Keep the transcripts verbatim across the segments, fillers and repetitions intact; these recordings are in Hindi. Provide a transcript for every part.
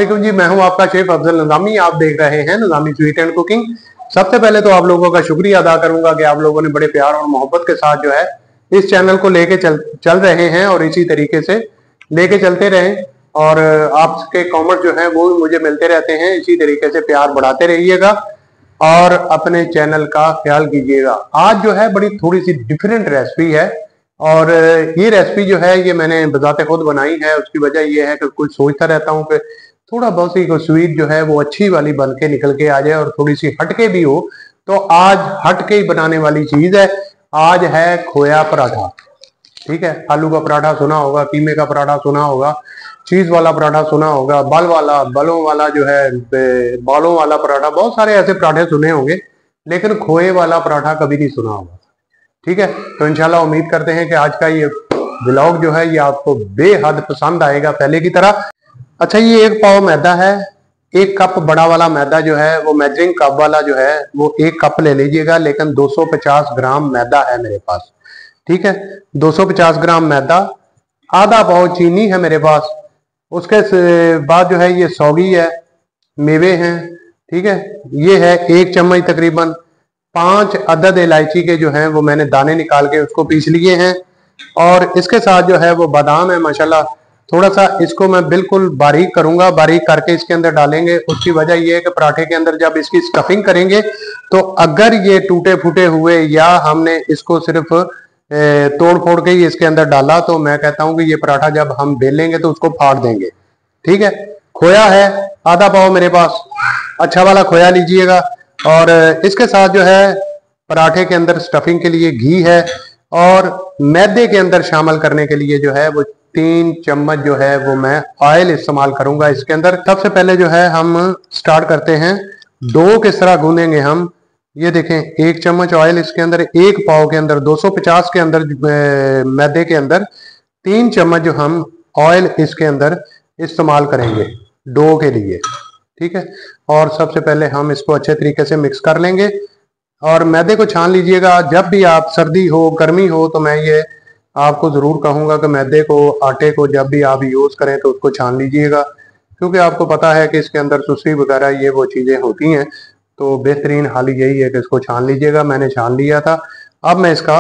वालेकुम जी, मैं हूं आपका शेफ अफजल निजामी। आप देख रहे हैं निजामी स्वीट एंड कुकिंग। सबसे पहले तो आप लोगों का शुक्रिया अदा करूंगा कि आप लोगों ने बड़े प्यार और मोहब्बत के साथ जो है इस चैनल को लेके चल चल रहे हैं और इसी तरीके से लेके चलते रहें। और आपके कमेंट जो है वो भी मुझे मिलते रहते हैं। इसी तरीके से प्यार बढ़ाते रहिएगा और अपने चैनल का ख्याल कीजिएगा। आज जो है बड़ी थोड़ी सी डिफरेंट रेसिपी है और ये रेसिपी जो है ये मैंने बजाते खुद बनाई है। उसकी वजह ये है कि कुछ सोचता रहता हूँ कि थोड़ा बहुत सी स्वीट जो है वो अच्छी वाली बन के निकल के आ जाए और थोड़ी सी हटके भी हो। तो आज हटके ही बनाने वाली चीज है। आज है खोया पराठा। ठीक है, आलू का पराठा सुना होगा, कीमे का पराठा सुना होगा, चीज वाला पराठा सुना होगा, बल वाला बलों वाला जो है बालों वाला पराठा, बहुत सारे ऐसे पराठे सुने होंगे, लेकिन खोए वाला पराठा कभी नहीं सुना होगा। ठीक है, तो इंशाल्लाह उम्मीद करते हैं कि आज का ये व्लॉग जो है ये आपको बेहद पसंद आएगा पहले की तरह। अच्छा, ये एक पाव मैदा है। एक कप बड़ा वाला मैदा जो है वो मेजरिंग कप वाला जो है वो एक कप ले लीजिएगा, लेकिन दो सौ पचास ग्राम मैदा है मेरे पास। ठीक है, दो सौ पचास ग्राम मैदा, आधा पाव चीनी है मेरे पास। उसके बाद जो है ये सौगी है, मेवे हैं। ठीक है, ये है एक चम्मच तकरीबन। पांच अदद इलायची के जो हैं वो मैंने दाने निकाल के उसको पीस लिए हैं। और इसके साथ जो है वो बादाम है माशाल्लाह। थोड़ा सा इसको मैं बिल्कुल बारीक करूंगा, बारीक करके इसके अंदर डालेंगे। उसकी वजह यह है कि पराठे के अंदर जब इसकी स्टफिंग करेंगे तो अगर ये टूटे फूटे हुए या हमने इसको सिर्फ तोड़ फोड़ के ही इसके अंदर डाला तो मैं कहता हूं कि ये पराठा जब हम बेलेंगे तो उसको फाड़ देंगे। ठीक है, खोया है आधा पाव मेरे पास, अच्छा वाला खोया लीजिएगा। और इसके साथ जो है पराठे के अंदर स्टफिंग के लिए घी है और मैदे के अंदर शामिल करने के लिए जो है वो तीन चम्मच जो है वो मैं ऑयल इस्तेमाल करूंगा इसके अंदर। सबसे पहले जो है हम स्टार्ट करते हैं। डो किस तरह गूंदेंगे हम, ये देखें, एक चम्मच ऑयल इसके अंदर, एक पाव के अंदर, दो सौ पचास के अंदर मैदे के अंदर तीन चम्मच जो हम ऑयल इसके अंदर इस्तेमाल करेंगे डो के लिए। ठीक है, और सबसे पहले हम इसको अच्छे तरीके से मिक्स कर लेंगे और मैदे को छान लीजिएगा। जब भी आप सर्दी हो गर्मी हो तो मैं ये आपको ज़रूर कहूँगा कि मैदे को, आटे को जब भी आप यूज़ करें तो उसको छान लीजिएगा, क्योंकि आपको पता है कि इसके अंदर सुस्ती वगैरह ये वो चीज़ें होती हैं। तो बेहतरीन हाल यही है कि इसको छान लीजिएगा। मैंने छान लिया था। अब मैं इसका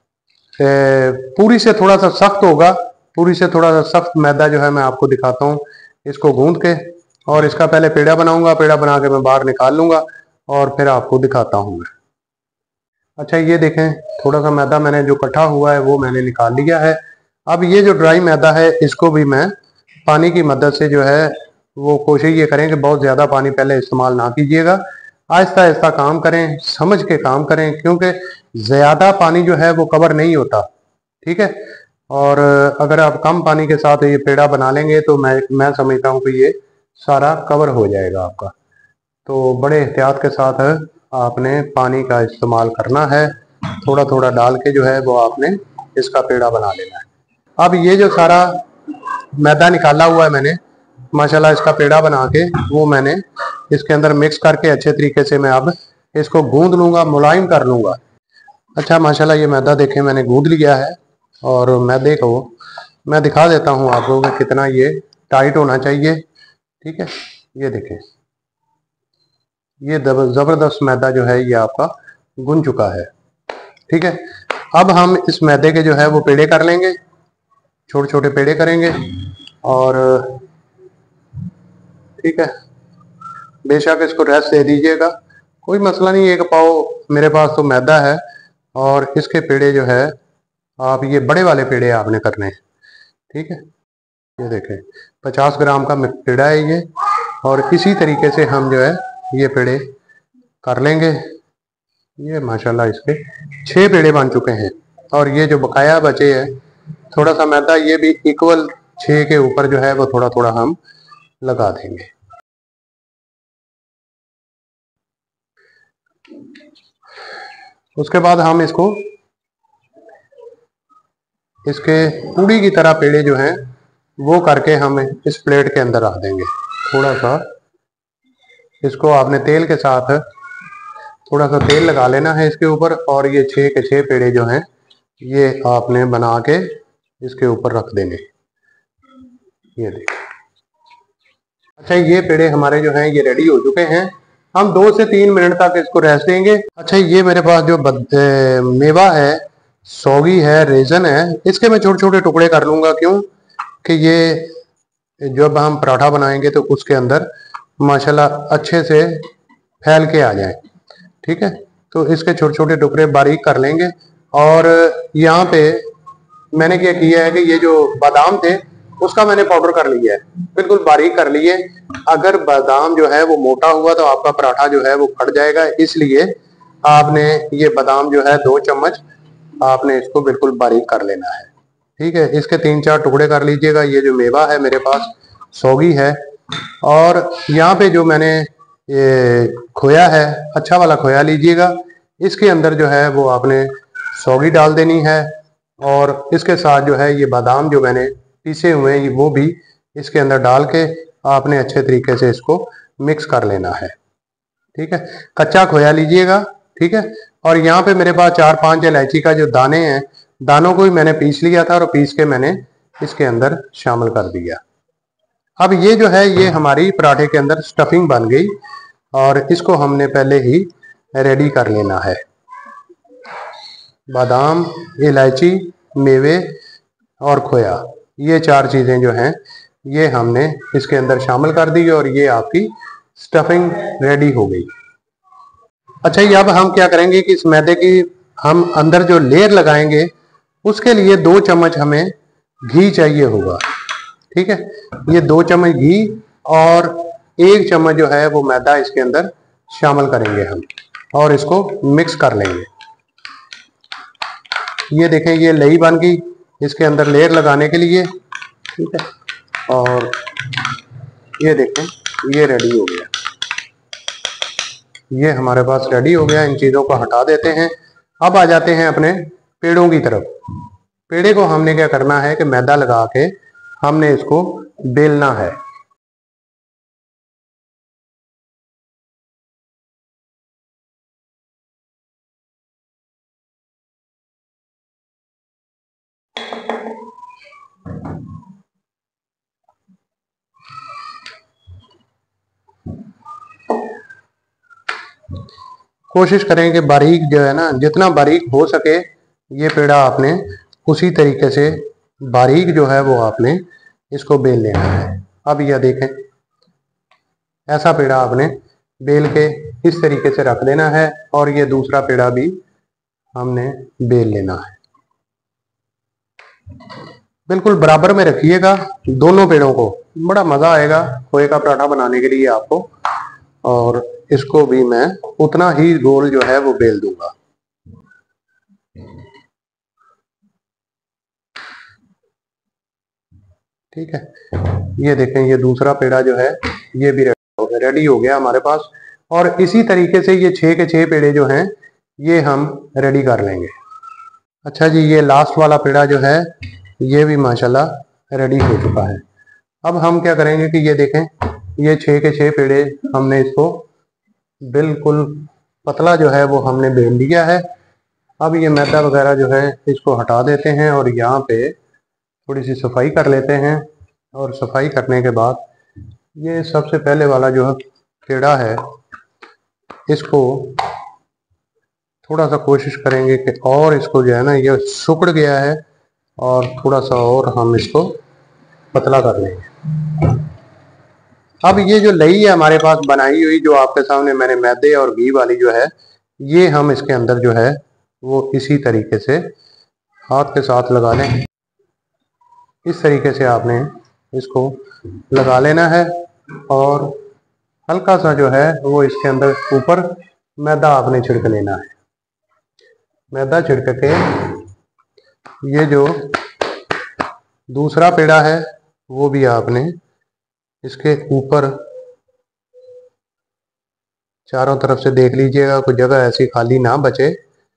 पूरी से थोड़ा सा सख्त होगा, पूरी से थोड़ा सा सख्त मैदा जो है मैं आपको दिखाता हूँ। इसको गूंद के और इसका पहले पेड़ा बनाऊंगा, पेड़ा बना के मैं बाहर निकाल लूंगा और फिर आपको दिखाता हूँ मैं। अच्छा, ये देखें, थोड़ा सा मैदा मैंने जो कटा हुआ है वो मैंने निकाल लिया है। अब ये जो ड्राई मैदा है इसको भी मैं पानी की मदद से जो है वो कोशिश ये करें कि बहुत ज़्यादा पानी पहले इस्तेमाल ना कीजिएगा। आहिस्ता आहिस्ता काम करें, समझ के काम करें, क्योंकि ज़्यादा पानी जो है वो कवर नहीं होता। ठीक है, और अगर आप कम पानी के साथ ये पेड़ा बना लेंगे तो मैं मैं समझता हूँ कि ये सारा कवर हो जाएगा आपका। तो बड़े एहतियात के साथ आपने पानी का इस्तेमाल करना है। थोड़ा थोड़ा डाल के जो है वो आपने इसका पेड़ा बना लेना है। अब ये जो सारा मैदा निकाला हुआ है मैंने माशाल्लाह, इसका पेड़ा बना के वो मैंने इसके अंदर मिक्स करके अच्छे तरीके से मैं अब इसको गूंद लूँगा, मुलायम कर लूँगा। अच्छा, माशाल्लाह ये मैदा देखें मैंने गूंद लिया है और मैदे को मैं दिखा देता हूँ आपको कि कितना ये टाइट होना चाहिए। ठीक है, ये देखें, ये ज़बरदस्त मैदा जो है ये आपका गुन चुका है। ठीक है, अब हम इस मैदे के जो है वो पेड़े कर लेंगे, छोटे छोटे पेड़े करेंगे। और ठीक है, बेशक इसको रेस्ट दे दीजिएगा, कोई मसला नहीं। एक पाव मेरे पास तो मैदा है और इसके पेड़े जो है आप ये बड़े वाले पेड़े आपने करने हैं। ठीक है, ये देखें पचास ग्राम का पेड़ा है ये, और इसी तरीके से हम जो है ये पेड़े कर लेंगे। ये माशाल्लाह इसके छह पेड़े बन चुके हैं और ये जो बकाया बचे हैं थोड़ा सा मैदा, ये भी इक्वल छह के ऊपर जो है वो थोड़ा थोड़ा हम लगा देंगे। उसके बाद हम इसको इसके पूड़ी की तरह पेड़े जो हैं वो करके हम इस प्लेट के अंदर रख देंगे। थोड़ा सा इसको आपने तेल के साथ थोड़ा सा तेल लगा लेना है इसके ऊपर, और ये छः के छः पेड़े जो हैं ये आपने बना के इसके ऊपर रख देंगे। ये देखिए। अच्छा, ये पेड़े हमारे जो हैं ये रेडी हो चुके हैं। हम दो से तीन मिनट तक इसको रेस्ट देंगे। अच्छा, ये मेरे पास जो बद, ए, मेवा है, सौगी है, रेजन है, इसके मैं छोटे छोटे टुकड़े कर लूंगा। क्यों कि ये जब हम पराठा बनाएंगे तो उसके अंदर माशाल्लाह अच्छे से फैल के आ जाए। ठीक है, तो इसके छोटे छोटे टुकड़े बारीक कर लेंगे। और यहाँ पे मैंने क्या किया है कि ये जो बादाम थे उसका मैंने पाउडर कर लिया है, बिल्कुल बारीक कर लिए। अगर बादाम जो है वो मोटा हुआ तो आपका पराठा जो है वो फट जाएगा, इसलिए आपने ये बादाम जो है दो चम्मच आपने इसको बिल्कुल बारीक कर लेना है। ठीक है, इसके तीन चार टुकड़े कर लीजिएगा। ये जो मेवा है मेरे पास सौगी है, और यहाँ पे जो मैंने ये खोया है, अच्छा वाला खोया लीजिएगा। इसके अंदर जो है वो आपने सौगी डाल देनी है, और इसके साथ जो है ये बादाम जो मैंने पीसे हुए हैं वो भी इसके अंदर डाल के आपने अच्छे तरीके से इसको मिक्स कर लेना है। ठीक है, कच्चा खोया लीजिएगा। ठीक है, और यहाँ पे मेरे पास चार पांच इलायची का जो दाने हैं, दानों को भी मैंने पीस लिया था और पीस के मैंने इसके अंदर शामिल कर दिया। अब ये जो है ये हमारी पराठे के अंदर स्टफिंग बन गई, और इसको हमने पहले ही रेडी कर लेना है। बादाम, इलायची, मेवे और खोया, ये चार चीजें जो हैं ये हमने इसके अंदर शामिल कर दी, और ये आपकी स्टफिंग रेडी हो गई। अच्छा, ये अब हम क्या करेंगे कि इस मैदे की हम अंदर जो लेयर लगाएंगे उसके लिए दो चम्मच हमें घी चाहिए होगा। ठीक है, ये दो चम्मच घी और एक चम्मच जो है वो मैदा इसके अंदर शामिल करेंगे हम, और इसको मिक्स कर लेंगे। ये देखें, ये लई बन गई इसके अंदर लेयर लगाने के लिए। ठीक है, और ये देखें ये रेडी हो गया। ये हमारे पास रेडी हो गया। इन चीज़ों को हटा देते हैं। अब आ जाते हैं अपने पेड़ों की तरफ। पेड़े को हमने क्या करना है कि मैदा लगा के हमने इसको बेलना है। कोशिश करें कि बारीक जो है ना, जितना बारीक हो सके ये पेड़ा आपने उसी तरीके से बारीक जो है वो आपने इसको बेल लेना है। अब यह देखें, ऐसा पेड़ा आपने बेल के इस तरीके से रख देना है, और ये दूसरा पेड़ा भी हमने बेल लेना है। बिल्कुल बराबर में रखिएगा दोनों पेड़ों को, बड़ा मजा आएगा खोए का पराठा बनाने के लिए आपको। और इसको भी मैं उतना ही गोल जो है वो बेल दूंगा। ठीक है, ये देखें ये दूसरा पेड़ा जो है ये भी रेडी हो गया हमारे पास, और इसी तरीके से ये छह के छह पेड़े जो हैं ये हम रेडी कर लेंगे। अच्छा जी, ये लास्ट वाला पेड़ा जो है ये भी माशाल्लाह रेडी हो चुका है। अब हम क्या करेंगे कि ये देखें, ये छह के छह पेड़े हमने इसको बिल्कुल पतला जो है वो हमने बेल लिया है। अब ये मैदा वगैरह जो है इसको हटा देते हैं, और यहाँ पे थोड़ी सी सफाई कर लेते हैं। और सफाई करने के बाद ये सबसे पहले वाला जो है पेड़ा है, इसको थोड़ा सा कोशिश करेंगे कि और इसको जो है ना, ये सिकुड़ गया है, और थोड़ा सा और हम इसको पतला कर लेंगे। अब ये जो लई है हमारे पास बनाई हुई, जो आपके सामने मैंने मैदे और घी वाली जो है, ये हम इसके अंदर जो है वो इसी तरीके से हाथ के साथ लगा लें। इस तरीके से आपने इसको लगा लेना है, और हल्का सा जो है वो इसके अंदर ऊपर मैदा आपने छिड़क लेना है। मैदा छिड़क के ये जो दूसरा पेड़ा है वो भी आपने इसके ऊपर चारों तरफ से देख लीजिएगा, कोई जगह ऐसी खाली ना बचे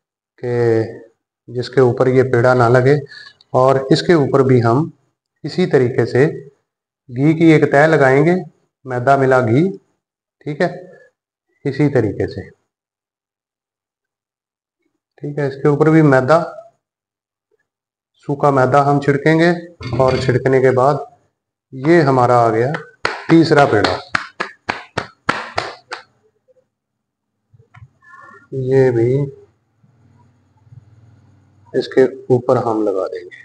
कि जिसके ऊपर ये पेड़ा ना लगे। और इसके ऊपर भी हम इसी तरीके से घी की एक तह लगाएंगे, मैदा मिला घी। ठीक है, इसी तरीके से। ठीक है, इसके ऊपर भी मैदा, सूखा मैदा हम छिड़केंगे, और छिड़कने के बाद ये हमारा आ गया तीसरा पेड़ा ये भी इसके ऊपर हम लगा देंगे,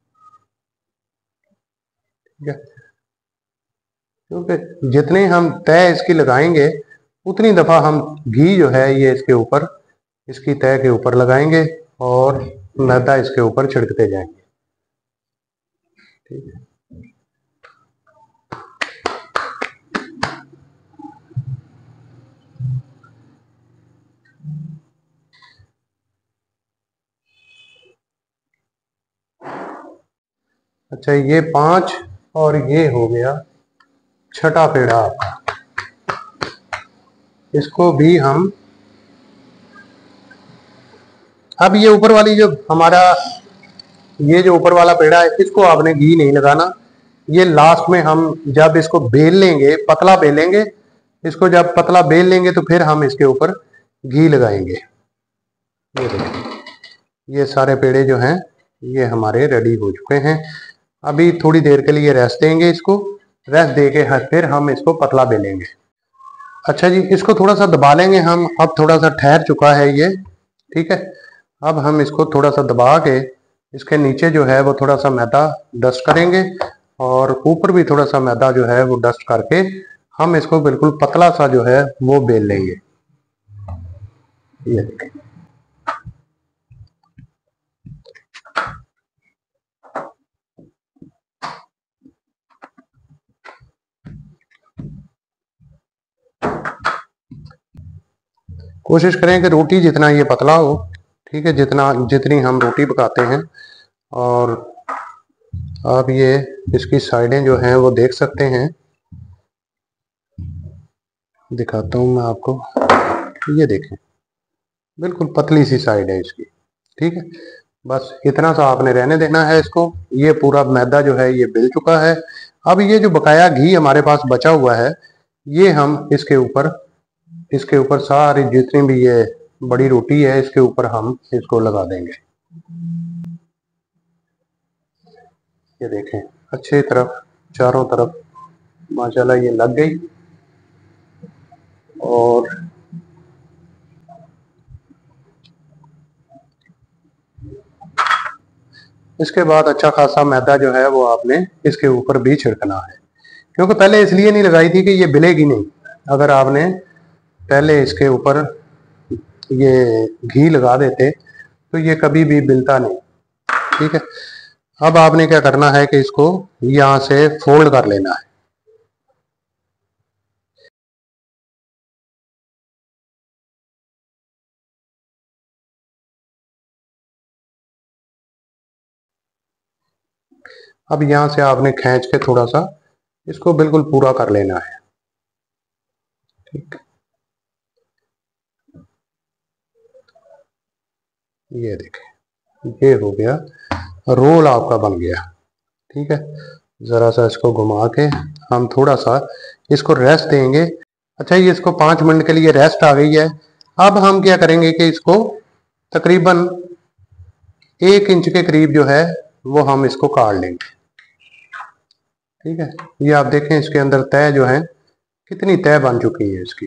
ठीक है। क्योंकि जितने हम तय इसकी लगाएंगे उतनी दफा हम घी जो है ये इसके ऊपर, इसकी तय के ऊपर लगाएंगे और मैदा इसके ऊपर छिड़कते जाएंगे, ठीक है। अच्छा, ये पांच और ये हो गया छठा पेड़ा आपका। इसको भी हम, अब ये ऊपर वाली जो हमारा ये जो ऊपर वाला पेड़ा है इसको आपने घी नहीं लगाना, ये लास्ट में हम जब इसको बेल लेंगे, पतला बेलेंगे इसको, जब पतला बेल लेंगे तो फिर हम इसके ऊपर घी लगाएंगे। ये देखिए, ये सारे पेड़े जो हैं ये हमारे रेडी हो चुके हैं। अभी थोड़ी देर के लिए रेस्ट देंगे, इसको रेस्ट दे के फिर हम इसको पतला बेलेंगे। अच्छा जी, इसको थोड़ा सा दबा लेंगे हम, अब थोड़ा सा ठहर चुका है ये, ठीक है। अब हम इसको थोड़ा सा दबा के इसके नीचे जो है वो थोड़ा सा मैदा डस्ट करेंगे और ऊपर भी थोड़ा सा मैदा जो है वो डस्ट करके हम इसको बिल्कुल पतला सा जो है वो बेल लेंगे। ये देखिए, कोशिश करें कि रोटी जितना ये पतला हो, ठीक है, जितना जितनी हम रोटी पकाते हैं। और आप ये इसकी साइडें जो हैं वो देख सकते हैं, दिखाता हूं मैं आपको। ये देखें, बिल्कुल पतली सी साइड है इसकी, ठीक है। बस इतना सा आपने रहने देना है इसको। ये पूरा मैदा जो है ये बिल चुका है। अब ये जो बकाया घी हमारे पास बचा हुआ है ये हम इसके ऊपर इसके ऊपर सारी जितनी भी ये बड़ी रोटी है इसके ऊपर हम इसको लगा देंगे। ये देखें, अच्छे तरफ चारों तरफ माशाल्लाह ये लग गई। और इसके बाद अच्छा खासा मैदा जो है वो आपने इसके ऊपर भी छिड़कना है, क्योंकि पहले इसलिए नहीं लगाई थी कि ये बिलेगी नहीं। अगर आपने पहले इसके ऊपर ये घी लगा देते तो ये कभी भी बिलता नहीं, ठीक है। अब आपने क्या करना है कि इसको यहां से फोल्ड कर लेना है। अब यहां से आपने खींच के थोड़ा सा इसको बिल्कुल पूरा कर लेना है, ठीक। ये देखें, ये हो गया रोल आपका बन गया, ठीक है। जरा सा इसको घुमा के हम थोड़ा सा इसको रेस्ट देंगे। अच्छा, ये इसको पांच मिनट के लिए रेस्ट आ गई है। अब हम क्या करेंगे कि इसको तकरीबन एक इंच के करीब जो है वो हम इसको काट लेंगे, ठीक है। ये आप देखें इसके अंदर तय जो है कितनी तय बन चुकी है इसकी,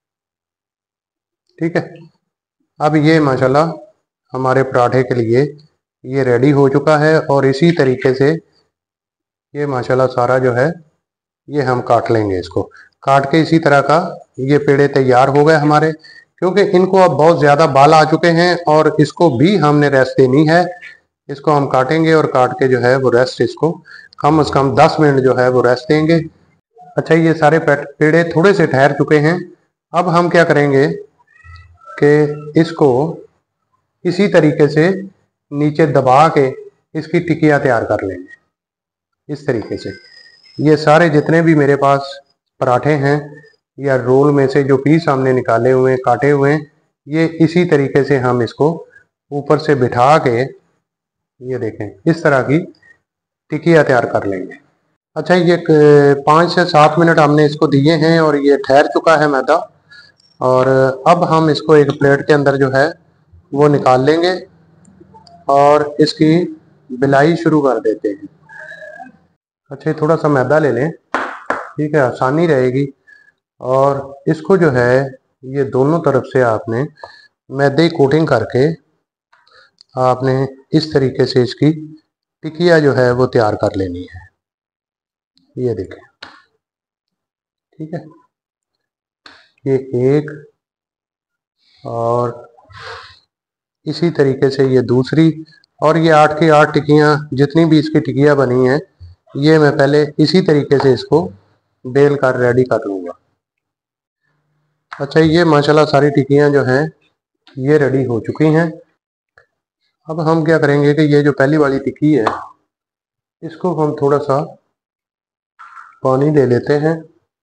ठीक है। अब ये माशाल्लाह हमारे पराठे के लिए ये रेडी हो चुका है। और इसी तरीके से ये माशाल्लाह सारा जो है ये हम काट लेंगे। इसको काट के इसी तरह का ये पेड़े तैयार हो गए हमारे, क्योंकि इनको अब बहुत ज़्यादा बाल आ चुके हैं और इसको भी हमने रेस्ट देनी है। इसको हम काटेंगे और काट के जो है वो रेस्ट इसको कम से कम दस मिनट जो है वो रेस्ट देंगे। अच्छा, ये सारे पेड़े थोड़े से ठहर चुके हैं। अब हम क्या करेंगे कि इसको इसी तरीके से नीचे दबा के इसकी टिकिया तैयार कर लेंगे। इस तरीके से ये सारे जितने भी मेरे पास पराठे हैं या रोल में से जो पीस हमने निकाले हुए हैं, काटे हुए हैं, ये इसी तरीके से हम इसको ऊपर से बिठा के ये देखें इस तरह की टिकिया तैयार कर लेंगे। अच्छा, ये पाँच से सात मिनट हमने इसको दिए हैं और ये ठहर चुका है मैदा। और अब हम इसको एक प्लेट के अंदर जो है वो निकाल लेंगे और इसकी बिलाई शुरू कर देते हैं। अच्छा, थोड़ा सा मैदा ले लें ठीक है, आसानी रहेगी। और इसको जो है ये दोनों तरफ से आपने मैदे कोटिंग करके आपने इस तरीके से इसकी टिकिया जो है वो तैयार कर लेनी है। ये देखें, ठीक है, ये एक, और इसी तरीके से ये दूसरी, और ये आठ की आठ टिकियाँ जितनी भी इसकी टिकिया बनी हैं ये मैं पहले इसी तरीके से इसको बेल कर रेडी कर लूँगा। अच्छा, ये माशाल्लाह सारी टिकियाँ जो हैं ये रेडी हो चुकी हैं। अब हम क्या करेंगे कि ये जो पहली वाली टिक्की है इसको हम थोड़ा सा पानी ले लेते हैं,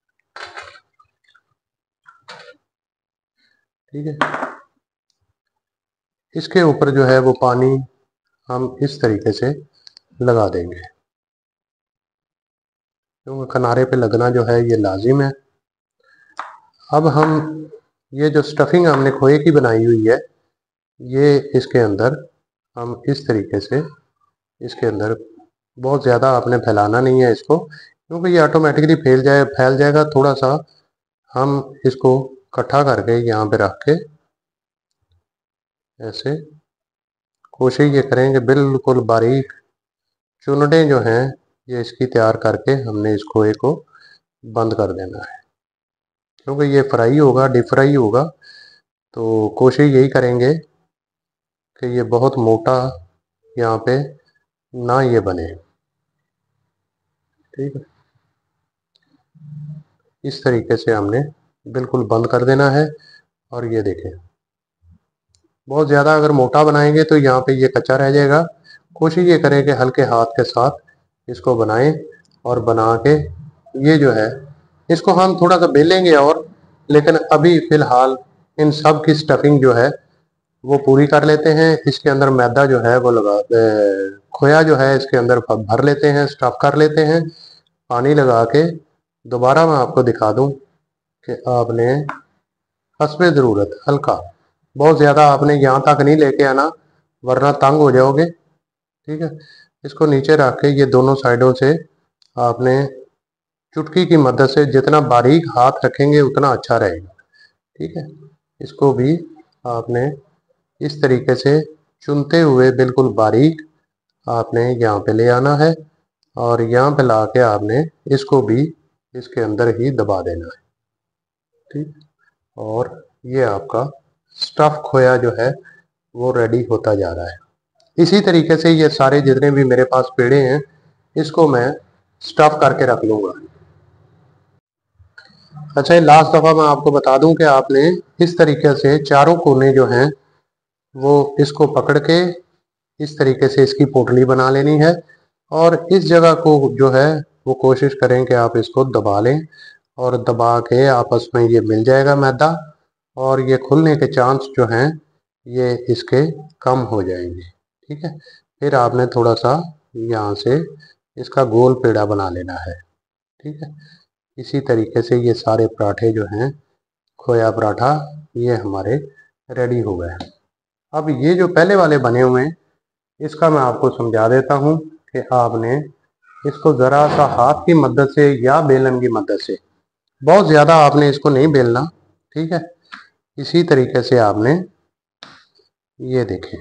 ठीक है। इसके ऊपर जो है वो पानी हम इस तरीके से लगा देंगे, क्योंकि किनारे पे लगना जो है ये लाजिम है। अब हम ये जो स्टफिंग हमने खोए की बनाई हुई है ये इसके अंदर हम इस तरीके से इसके अंदर, बहुत ज़्यादा आपने फैलाना नहीं है इसको, क्योंकि ये ऑटोमेटिकली फैल जाए फैल जाएगा। थोड़ा सा हम इसको इकट्ठा करके यहाँ पे रख के ऐसे कोशिश ये करेंगे बिल्कुल बारीक चुनडे जो हैं ये इसकी तैयार करके हमने इस खोए को बंद कर देना है, क्योंकि ये फ्राई होगा, डीप फ्राई होगा। तो कोशिश यही करेंगे कि ये बहुत मोटा यहाँ पे ना ये बने, ठीक है। इस तरीके से हमने बिल्कुल बंद कर देना है। और ये देखें, बहुत ज़्यादा अगर मोटा बनाएंगे तो यहाँ पे ये कच्चा रह जाएगा। कोशिश ये करें कि हल्के हाथ के साथ इसको बनाएं, और बना के ये जो है इसको हम थोड़ा सा बेलेंगे और, लेकिन अभी फ़िलहाल इन सब की स्टफिंग जो है वो पूरी कर लेते हैं। इसके अंदर मैदा जो है वो लगा, खोया जो है इसके अंदर भर लेते हैं, स्टफ कर लेते हैं पानी लगा के। दोबारा मैं आपको दिखा दूं कि आपने हस्बे ज़रूरत हल्का, बहुत ज़्यादा आपने यहाँ तक नहीं लेके आना वरना तंग हो जाओगे, ठीक है। इसको नीचे रख के ये दोनों साइडों से आपने चुटकी की मदद से जितना बारीक हाथ रखेंगे उतना अच्छा रहेगा, ठीक है। इसको भी आपने इस तरीके से चुनते हुए बिल्कुल बारीक आपने यहाँ पे ले आना है, और यहाँ पे ला के आपने इसको भी इसके अंदर ही दबा देना है, ठीक। और ये आपका स्टफ खोया जो है वो रेडी होता जा रहा है। इसी तरीके से ये सारे जितने भी मेरे पास पेड़े हैं इसको मैं स्टफ करके रख लूँगा। अच्छा, ये लास्ट दफ़ा मैं आपको बता दूं कि आपने इस तरीके से चारों कोने जो हैं वो इसको पकड़ के इस तरीके से इसकी पोटली बना लेनी है, और इस जगह को जो है वो कोशिश करें कि आप इसको दबा लें, और दबा के आपस में ये मिल जाएगा मैदा, और ये खुलने के चांस जो हैं ये इसके कम हो जाएंगे, ठीक है। फिर आपने थोड़ा सा यहाँ से इसका गोल पेड़ा बना लेना है, ठीक है। इसी तरीके से ये सारे पराठे जो हैं खोया पराठा ये हमारे रेडी हो गए। अब ये जो पहले वाले बने हुए हैं इसका मैं आपको समझा देता हूँ कि आपने इसको ज़रा सा हाथ की मदद से या बेलन की मदद से, बहुत ज़्यादा आपने इसको नहीं बेलना, ठीक है। इसी तरीके से आपने ये देखें,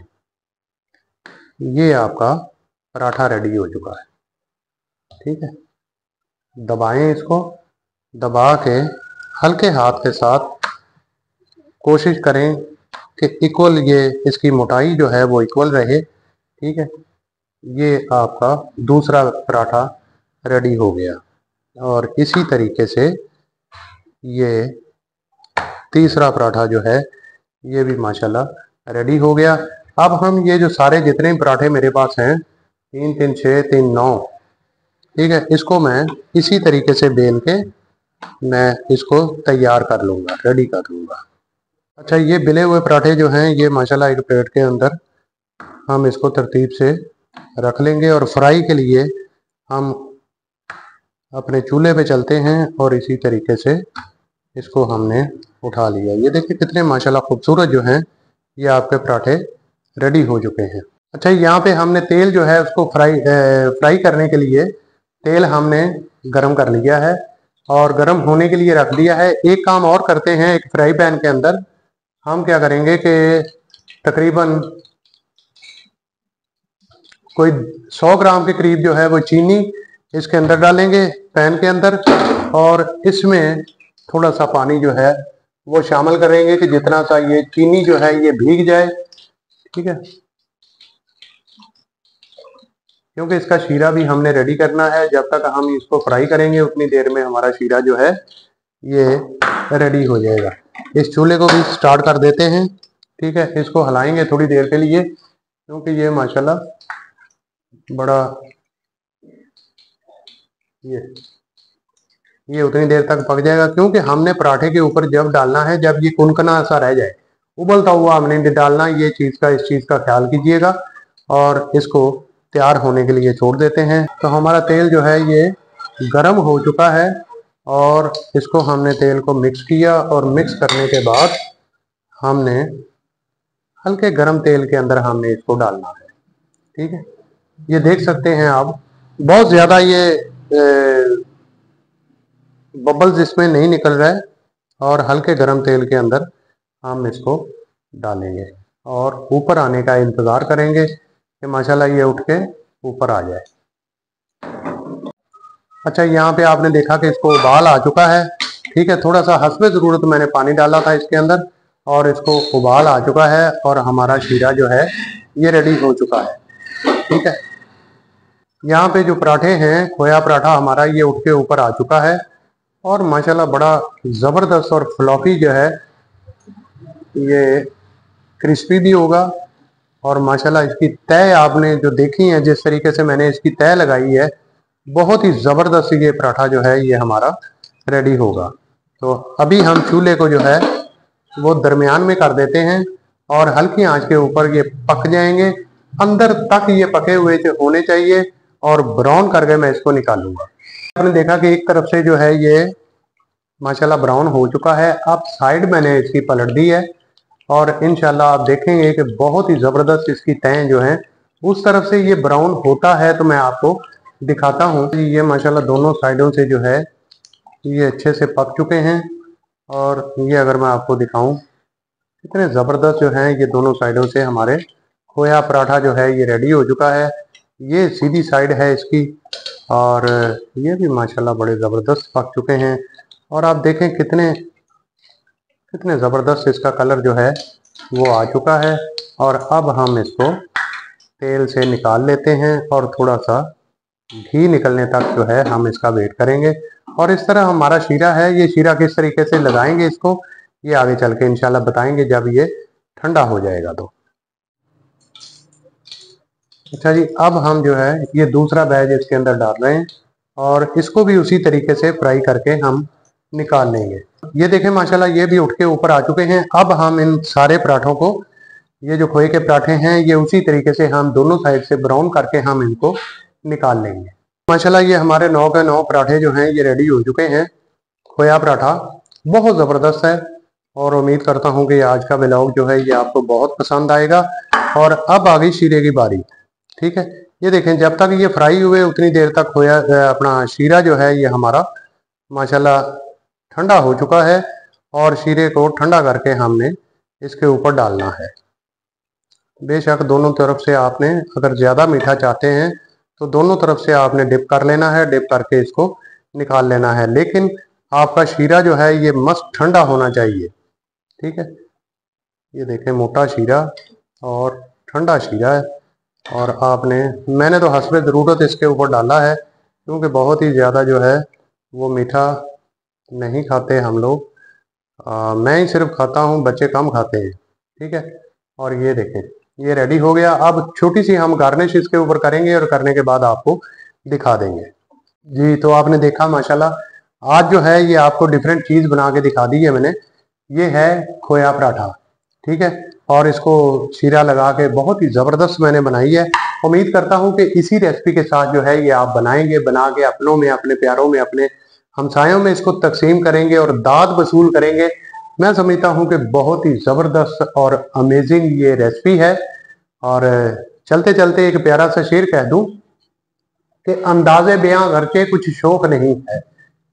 ये आपका पराठा रेडी हो चुका है, ठीक है। दबाएं इसको, दबा के हल्के हाथ के साथ कोशिश करें कि इक्वल ये इसकी मोटाई जो है वो इक्वल रहे, ठीक है। ये आपका दूसरा पराठा रेडी हो गया, और इसी तरीके से ये तीसरा पराठा जो है ये भी माशाल्लाह रेडी हो गया। अब हम ये जो सारे जितने पराठे मेरे पास हैं, तीन तीन छः तीन नौ, ठीक है, इसको मैं इसी तरीके से बेल के मैं इसको तैयार कर लूँगा, रेडी कर लूँगा। अच्छा, ये बेले हुए पराठे जो हैं ये माशाल्लाह एक प्लेट के अंदर हम इसको तरतीब से रख लेंगे, और फ्राई के लिए हम अपने चूल्हे पे चलते हैं, और इसी तरीके से इसको हमने उठा लिया। ये देखिए कितने माशाल्लाह खूबसूरत जो हैं ये आपके पराठे रेडी हो चुके हैं। अच्छा, यहाँ पे हमने तेल जो है उसको फ्राई फ्राई करने के लिए तेल हमने गरम कर लिया है, और गर्म होने के लिए रख दिया है। एक काम और करते हैं, एक फ्राई पैन के अंदर हम क्या करेंगे कि तकरीबन कोई सौ ग्राम के करीब जो है वो चीनी इसके अंदर डालेंगे पैन के अंदर, और इसमें थोड़ा सा पानी जो है वो शामिल करेंगे कि जितना सा ये चीनी जो है ये भीग जाए। ठीक है, क्योंकि इसका शीरा भी हमने रेडी करना है। जब तक हम इसको फ्राई करेंगे उतनी देर में हमारा शीरा जो है ये रेडी हो जाएगा। इस चूल्हे को भी स्टार्ट कर देते हैं। ठीक है, इसको हिलाएंगे थोड़ी देर के लिए, क्योंकि ये माशाल्लाह बड़ा ये ये उतनी देर तक पक जाएगा, क्योंकि हमने पराठे के ऊपर जब डालना है, जब ये कुनकुना सा रह जाए, उबलता हुआ हमने डालना, ये चीज का इस चीज का ख्याल कीजिएगा। और इसको तैयार होने के लिए छोड़ देते हैं। तो हमारा तेल जो है ये गर्म हो चुका है, और इसको हमने तेल को मिक्स किया, और मिक्स करने के बाद हमने हल्के गर्म तेल के अंदर हमने इसको डालना है। ठीक है, ये देख सकते हैं आप, बहुत ज्यादा ये बबल्स इसमें नहीं निकल रहा है, और हल्के गर्म तेल के अंदर हम इसको डालेंगे और ऊपर आने का इंतजार करेंगे कि माशाल्लाह ये उठ के ऊपर आ जाए। अच्छा, यहाँ पे आपने देखा कि इसको उबाल आ चुका है। ठीक है, थोड़ा सा हस्बे ज़रूरत मैंने पानी डाला था इसके अंदर, और इसको उबाल आ चुका है, और हमारा शीरा जो है ये रेडी हो चुका है। ठीक है, यहाँ पे जो पराठे हैं, खोया पराठा हमारा ये उठ के ऊपर आ चुका है, और माशाल्लाह बड़ा ज़बरदस्त और फ्लॉफी जो है ये क्रिस्पी भी होगा। और माशाल्लाह इसकी तय आपने जो देखी है, जिस तरीके से मैंने इसकी तय लगाई है, बहुत ही ज़बरदस्त ये पराठा जो है ये हमारा रेडी होगा। तो अभी हम चूल्हे को जो है वो दरमियान में कर देते हैं, और हल्की आंच के ऊपर ये पक जाएंगे। अंदर तक ये पके हुए होने चाहिए, और ब्राउन करके मैं इसको निकालूंगा। आपने देखा कि एक तरफ से जो है ये माशाल्लाह ब्राउन हो चुका है। अब साइड मैंने इसकी पलट दी है, और इंशाल्लाह आप देखेंगे कि बहुत ही ज़बरदस्त इसकी तय जो है उस तरफ से ये ब्राउन होता है। तो मैं आपको दिखाता हूँ कि ये माशाल्लाह दोनों साइडों से जो है ये अच्छे से पक चुके हैं। और ये अगर मैं आपको दिखाऊं, इतने ज़बरदस्त जो हैं ये दोनों साइडों से हमारे खोया पराठा जो है ये रेडी हो चुका है। ये सीधी साइड है इसकी, और ये भी माशाल्लाह बड़े ज़बरदस्त पक चुके हैं। और आप देखें कितने कितने ज़बरदस्त इसका कलर जो है वो आ चुका है। और अब हम इसको तेल से निकाल लेते हैं, और थोड़ा सा घी निकलने तक जो है हम इसका वेट करेंगे। और इस तरह हमारा शीरा है, ये शीरा किस तरीके से लगाएंगे इसको, ये आगे चल के इंशाल्लाह बताएंगे जब ये ठंडा हो जाएगा तो। अच्छा जी, अब हम जो है ये दूसरा बैच इसके अंदर डाल रहे हैं, और इसको भी उसी तरीके से फ्राई करके हम निकाल लेंगे। ये देखें माशाल्लाह ये भी उठ के ऊपर आ चुके हैं। अब हम इन सारे पराठों को, ये जो खोए के पराठे हैं, ये उसी तरीके से हम दोनों साइड से ब्राउन करके हम इनको निकाल लेंगे। माशाल्लाह ये हमारे नौ के नौ पराठे जो हैं ये रेडी हो चुके हैं। खोया पराठा बहुत ज़बरदस्त है, और उम्मीद करता हूँ कि आज का व्लॉग जो है ये आपको बहुत पसंद आएगा। और अब आ गई शीरे की बारी। ठीक है, ये देखें जब तक ये फ्राई हुए उतनी देर तक खोया अपना शीरा जो है ये हमारा माशाल्लाह ठंडा हो चुका है, और शीरे को ठंडा करके हमने इसके ऊपर डालना है। बेशक दोनों तरफ से आपने, अगर ज़्यादा मीठा चाहते हैं तो दोनों तरफ से आपने डिप कर लेना है, डिप करके इसको निकाल लेना है। लेकिन आपका शीरा जो है ये मस्त ठंडा होना चाहिए। ठीक है, ये देखें मोटा शीरा और ठंडा शीरा है। और आपने, मैंने तो हस्बे ज़रूरत इसके ऊपर डाला है, क्योंकि बहुत ही ज़्यादा जो है वो मीठा नहीं खाते हम लोग, आ, मैं ही सिर्फ खाता हूँ, बच्चे कम खाते हैं। ठीक है, और ये देखें ये रेडी हो गया। अब छोटी सी हम गार्निश इसके ऊपर करेंगे, और करने के बाद आपको दिखा देंगे जी। तो आपने देखा माशाल्लाह आज जो है ये आपको डिफरेंट चीज़ बना के दिखा दी है मैंने। ये है खोया पराठा। ठीक है, और इसको शीरा लगा के बहुत ही ज़बरदस्त मैंने बनाई है। उम्मीद करता हूँ कि इसी रेसिपी के साथ जो है ये आप बनाएंगे, बना के अपनों में, अपने प्यारों में, अपने हमसायों में इसको तकसीम करेंगे और दाद वसूल करेंगे। मैं समझता हूँ कि बहुत ही ज़बरदस्त और अमेजिंग ये रेसिपी है। और चलते चलते एक प्यारा सा शेर कह दूँ कि अंदाज़े बयां अगरचे कुछ शौक नहीं है,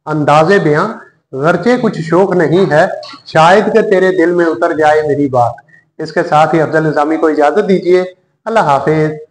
अंदाजे बयां, गरचे कुछ शौक नहीं है, शायद कि तेरे दिल में उतर जाए मेरी बात। इसके साथ ही अफजल निज़ामी को इजाजत दीजिए। अल्लाह हाफिज।